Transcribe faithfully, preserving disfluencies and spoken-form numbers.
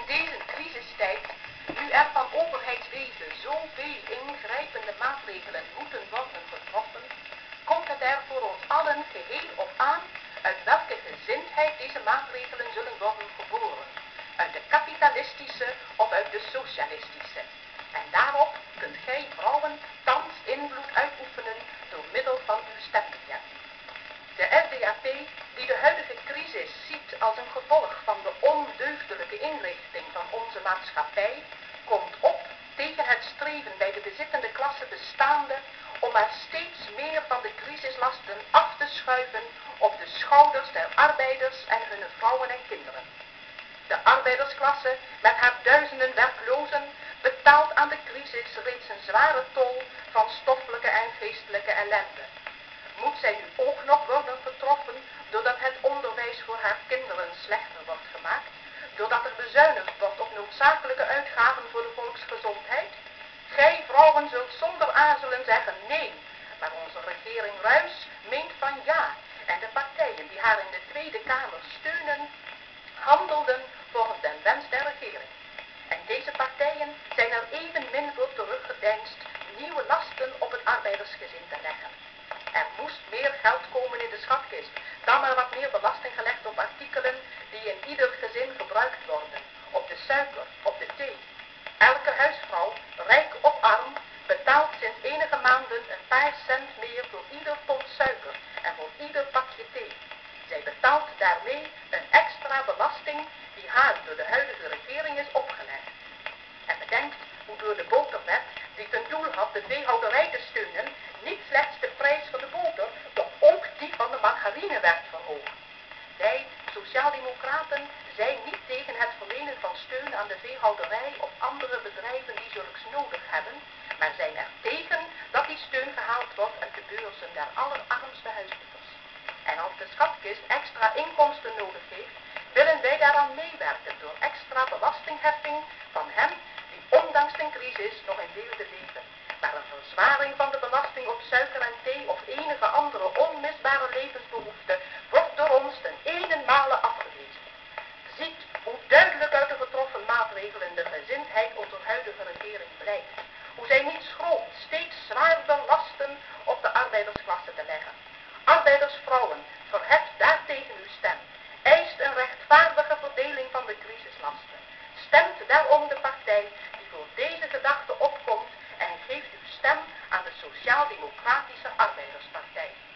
In deze crisistijd, nu er van overheidswezen zoveel ingrijpende maatregelen moeten worden getroffen, komt het er voor ons allen geheel op aan uit welke gezindheid deze maatregelen zullen worden geboren. Uit de kapitalistische of uit de socialistische. En daarop kunt gij vrouwen thans invloed uitoefenen door middel van uw stembiljet. De S D A P, die de huidige crisis ziet als een gevolg van de ondeugdelijke inrichting van onze maatschappij, komt op tegen het streven bij de bezittende klasse bestaande om er steeds meer van de crisislasten af te schuiven op de schouders der arbeiders en hun vrouwen en kinderen. De arbeidersklasse met haar duizenden werklozen betaalt aan de crisis reeds een zware tol van stoffelijke en geestelijke ellende. Moet zij nu ook nog worden getroffen doordat het onderwijs voor haar kinderen slechter wordt gemaakt, doordat er bezuinigd wordt op noodzakelijke uitgaven voor de volksgezondheid? Gij vrouwen zult zonder aarzelen zeggen nee, maar onze regering Ruys meent van ja en de partijen die haar in de Tweede Kamer steunen, handelden volgens den wens der regering. En deze partijen zijn er evenmin voor teruggedeinst nieuwe lasten op het arbeidersgezin te leggen. Er moest meer geld komen in de schatkist, dan maar wat meer belasting gelegd op artikelen die in ieder gezin gebruikt worden, op de suiker, op de thee. Elke huisvrouw, rijk of arm, betaalt sinds enige maanden een paar cent meer voor ieder pond suiker en voor ieder pakje thee. Zij betaalt daarmee een extra belasting die haar door de huidige regering is opgelegd. En bedenkt hoe door de boterwet, die ten doel had de veehouderij te steunen, niet slechts de prijs van de boter, maar ook die van de margarine werd verhoogd. Wij, sociaaldemocraten, zijn niet tegen het verlenen van steun aan de veehouderij of andere bedrijven die zulks nodig hebben, maar zijn er tegen dat die steun gehaald wordt uit de beurzen der allerarmste huishoudens. En als de schatkist extra inkomsten nodig heeft, willen wij daaraan meewerken door extra belastingheffing van hen die ondanks de crisis nog in weelde leven. Maar een verzwaring van de belasting op suiker en thee of enige andere onmisbare levensbehoefte wordt door ons ten eenenmale afgewezen. Ziet hoe duidelijk uit de getroffen maatregelen de gezindheid onze huidige regering blijkt. Hoe zij niet schroomt steeds zwaarder lasten op de arbeidersklasse te leggen. Arbeidersvrouwen, verheft daartegen uw stem. Eist een rechtvaardige verdeling van de crisislasten. Stemt daarom de partij die voor deze gedachte opkomt en geeft uw stem aan de Sociaal-Democratische Arbeiderspartij.